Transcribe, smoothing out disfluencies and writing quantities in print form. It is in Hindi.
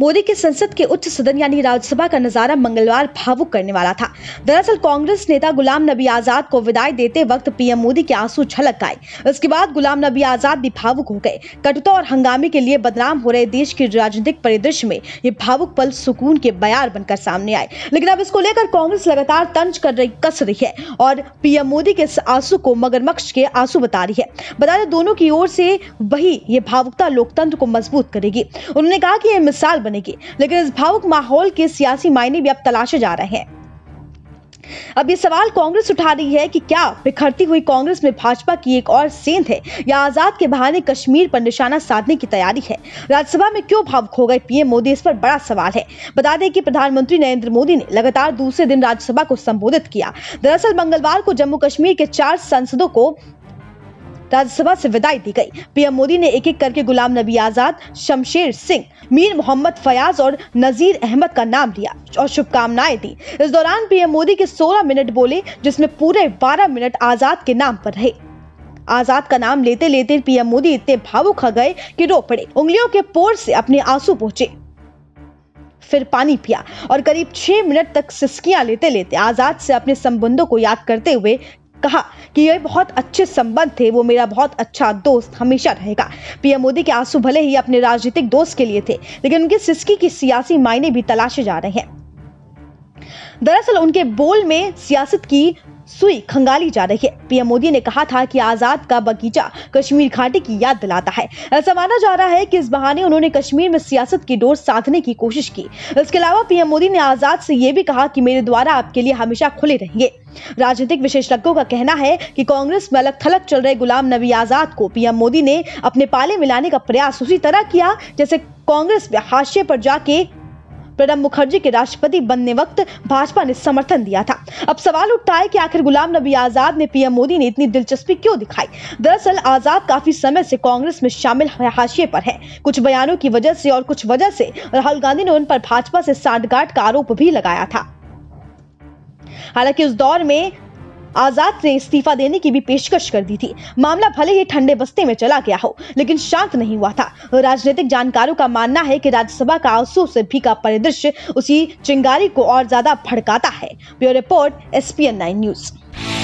मोदी के संसद के उच्च सदन यानी राज्यसभा का नजारा मंगलवार भावुक करने वाला था। दरअसल कांग्रेस नेता गुलाम नबी आजाद को विदाई देते वक्त पीएम मोदी के आंसू झलक आए। इसके बाद गुलाम नबी आजाद भी भावुक हो गए। कटुता और हंगामे के लिए बदनाम हो रहे देश के राजनीतिक परिदृश्य में ये भावुक पल सुकून के बयार बनकर सामने आए। लेकिन अब इसको लेकर कांग्रेस लगातार तंज कस रही है और पीएम मोदी के आंसू को मगरमच्छ के आंसू बता रही है। बता दें, दोनों की ओर से वही ये भावुकता लोकतंत्र को मजबूत करेगी। उन्होंने कहा कि यह मिसाल बनेगी, लेकिन इस भावुक माहौल के सियासी मायने भी अब तलाशे जा रहे हैं। अब ये सवाल कांग्रेस उठा रही है कि क्या बिखरती हुई कांग्रेस में भाजपा की एक और सेंध है या आजाद के बहाने कश्मीर पर निशाना साधने की तैयारी है। राज्यसभा में क्यों भावुक हो गए पीएम मोदी, इस पर बड़ा सवाल है। बता दें कि प्रधानमंत्री नरेंद्र मोदी ने लगातार दूसरे दिन राज्यसभा को संबोधित किया। दरअसल मंगलवार को जम्मू कश्मीर के 4 सांसदों को राज्यसभा से विदाई दी गई। पीएम मोदी ने एक एक करके गुलाम नबी आजाद, शमशेर सिंह, मीर मोहम्मद फयाज और नजीर अहमद का नाम लिया और शुभकामनाएं दी। इस दौरान पीएम मोदी के 16 मिनट बोले, जिसमें पूरे 12 मिनट आजाद के नाम पर रहे। आजाद का नाम लेते लेते पीएम मोदी इतने भावुक हो गए कि रो पड़े। उंगलियों के पोर से अपने आंसू पोंछे, फिर पानी पिया और करीब 6 मिनट तक सिसकियां लेते लेते आजाद से अपने संबंधों को याद करते हुए कहा कि ये बहुत अच्छे संबंध थे, वो मेरा बहुत अच्छा दोस्त हमेशा रहेगा। पीएम मोदी के आंसू भले ही अपने राजनीतिक दोस्त के लिए थे, लेकिन उनकी सिसकी की सियासी मायने भी तलाशे जा रहे हैं। दरअसल उनके बोल में सियासत की सुई खंगाली जा रही है। पीएम मोदी ने कहा था कि आजाद का बगीचा कश्मीर घाटी की याद दिलाता है। ऐसा माना जा रहा है कि इस बहाने उन्होंने कश्मीर में सियासत की डोर साधने की कोशिश की। इसके अलावा पीएम मोदी ने आजाद से यह भी कहा कि मेरे द्वार आपके लिए हमेशा खुले रहेंगे। राजनीतिक विशेषज्ञों का कहना है कि कांग्रेस में अलग थलग चल रहे गुलाम नबी आजाद को पीएम मोदी ने अपने पाले में लाने का प्रयास उसी तरह किया जैसे कांग्रेस में हाशिए पर जाके प्रणब मुखर्जी के राष्ट्रपति बनने वक्त भाजपा ने समर्थन दिया था। अब सवाल उठता है कि आखिर गुलाम नबी आजाद में पीएम मोदी ने इतनी दिलचस्पी क्यों दिखाई। दरअसल आजाद काफी समय से कांग्रेस में शामिल हाशिए पर है। कुछ बयानों की वजह से और कुछ वजह से राहुल गांधी ने उन पर भाजपा से सांठगांठ का आरोप भी लगाया था। हालांकि उस दौर में आजाद ने इस्तीफा देने की भी पेशकश कर दी थी। मामला भले ही ठंडे बस्ते में चला गया हो, लेकिन शांत नहीं हुआ था। राजनीतिक जानकारों का मानना है कि राज्यसभा का आंसू से भीगा परिदृश्य उसी चिंगारी को और ज्यादा भड़काता है। Bureau report, SPN9 news.